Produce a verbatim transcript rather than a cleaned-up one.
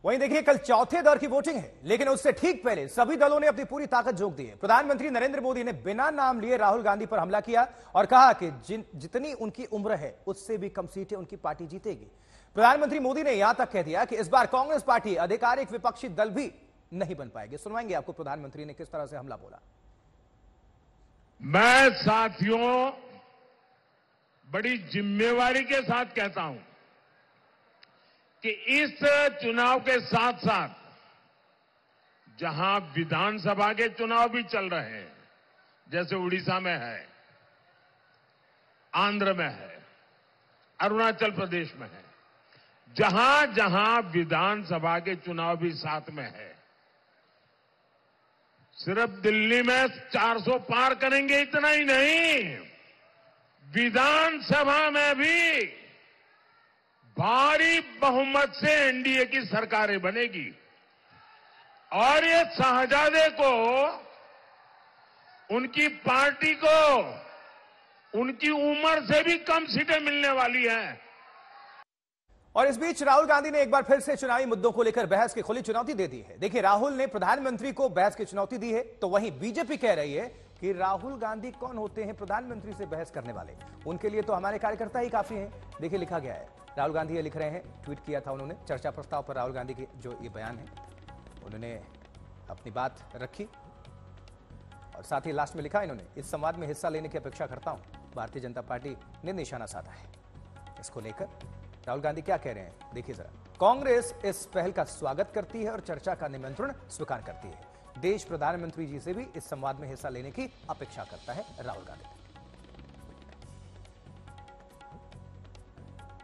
वहीं देखिए, कल चौथे दौर की वोटिंग है, लेकिन उससे ठीक पहले सभी दलों ने अपनी पूरी ताकत झोंक दी है। प्रधानमंत्री नरेंद्र मोदी ने बिना नाम लिए राहुल गांधी पर हमला किया और कहा कि जिन जितनी उनकी उम्र है उससे भी कम सीटें उनकी पार्टी जीतेगी। प्रधानमंत्री मोदी ने यहां तक कह दिया कि इस बार कांग्रेस पार्टी आधिकारिक विपक्षी दल भी नहीं बन पाएगी। सुनवाएंगे आपको प्रधानमंत्री ने किस तरह से हमला बोला। मैं साथियों बड़ी जिम्मेवारी के साथ कहता हूं कि इस चुनाव के साथ साथ जहां विधानसभा के चुनाव भी चल रहे हैं, जैसे उड़ीसा में है, आंध्र में है, अरुणाचल प्रदेश में है, जहां जहां विधानसभा के चुनाव भी साथ में है, सिर्फ दिल्ली में चार सौ पार करेंगे इतना ही नहीं, विधानसभा में भी भारी बहुमत से एनडीए की सरकारें बनेगी और ये शाहजादे को, उनकी पार्टी को, उनकी उम्र से भी कम सीटें मिलने वाली हैं। और इस बीच राहुल गांधी ने एक बार फिर से चुनावी मुद्दों को लेकर बहस की खुली चुनौती दे दी है। देखिए, राहुल ने प्रधानमंत्री को बहस की चुनौती दी है, तो वहीं बीजेपी कह रही है कि राहुल गांधी कौन होते हैं प्रधानमंत्री से बहस करने वाले, उनके लिए तो हमारे कार्यकर्ता ही काफी हैं। देखिए, लिखा गया है, राहुल गांधी ये लिख रहे हैं, ट्वीट किया था उन्होंने चर्चा प्रस्ताव पर। राहुल गांधी के जो ये बयान है, उन्होंने अपनी बात रखी और साथ ही लास्ट में लिखा इन्होंने, इस संवाद में हिस्सा लेने की अपेक्षा करता हूं। भारतीय जनता पार्टी ने निशाना साधा है। इसको लेकर राहुल गांधी क्या कह रहे हैं, देखिए जरा। कांग्रेस इस पहल का स्वागत करती है और चर्चा का निमंत्रण स्वीकार करती है। देश प्रधानमंत्री जी से भी इस संवाद में हिस्सा लेने की अपेक्षा करता है राहुल गांधी।